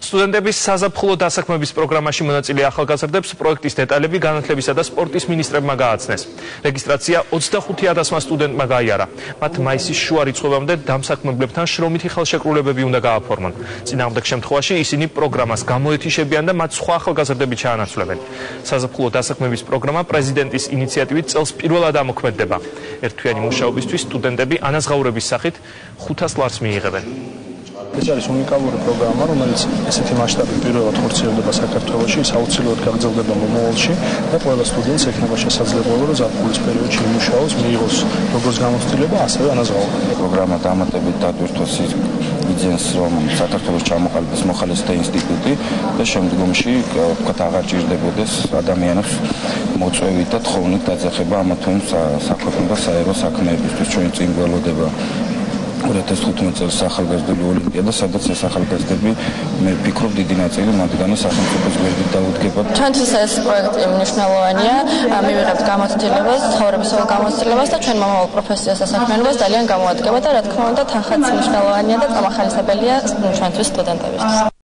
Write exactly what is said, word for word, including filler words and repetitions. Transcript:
სტუდენტების საზაფხულო დასაქმების პროგრამაში მონაწილე ახალგაზრდებს პროექტის დეტალები განათლებისა და სპორტის მინისტრებმა გააცნეს. რეგისტრაცია ოცდახუთი ათასმა სტუდენტმა გაიარა. მათ მაისის შუა რიცხვებამდე დამსაქმებლებთან შრომითი ხელშეკრულებები უნდა გააფორმონ. წინააღმდეგ შემთხვევაში ისინი პროგრამას გამოეთიშებიან და მათ სხვა ახალგაზრდები ჩაანაცვლებენ. საზაფხულო დასაქმების პროგრამა პრეზიდენტის ინიციატივით წელს პირველად ამოქმედდება. ერთთვიანი მუშაობისთვის სტუდენტები ანაზღაურების სახით ხუთას ლარს მიიღებენ. ეს არის უნიკალური პროგრამა, რომელიც ესეთი მასშტაბით პირველად ხორციელდება საქართველოში, ის აუცილებლად გაგრძელდება მომავალში და ყველა სტუდენტს ექნება შესაძლებლობა, რომ ზაფხულის პერიოდში იმუშაოს, მიიღოს როგორც გამოცდილება, ასევე ანაზღაურება. პროგრამა დამატებით დატვირთოს იძენს, რომ საქართველოს ჩამოყალიბდეს მოხალისეთა ინსტიტუტი და შემდგომში, ვთქვათ, აღარ ჭირდებოდეს ადამიანებს მოწვევით და თხოვნით დაძახება ამა თუ იმ საქვეყნო და საერო საქმეებისთვის. ჩვენ წინ გველოდება ორი ათას თხუთმეტ წელს ახალგაზრდული ოლიმპიადა, სადაც ეს ახალგაზრდები, მე ვფიქრობ, დიდი ნაწილი მათგანი სახელმწიფოს გვერდით დაუდგება. ჩვენთვის ეს პროექტი მნიშვნელოვანია, მივიღებთ გამოცდილებას, ცხოვრებისეულ გამოცდილებას და ჩვენ მომავალ პროფესიას და საქმიანობას ძალიან გამოადგება და რა თქმა უნდა, თანხაც მნიშვნელოვანია და წამახალისებელია ჩვენთვის სტუდენტებისთვის.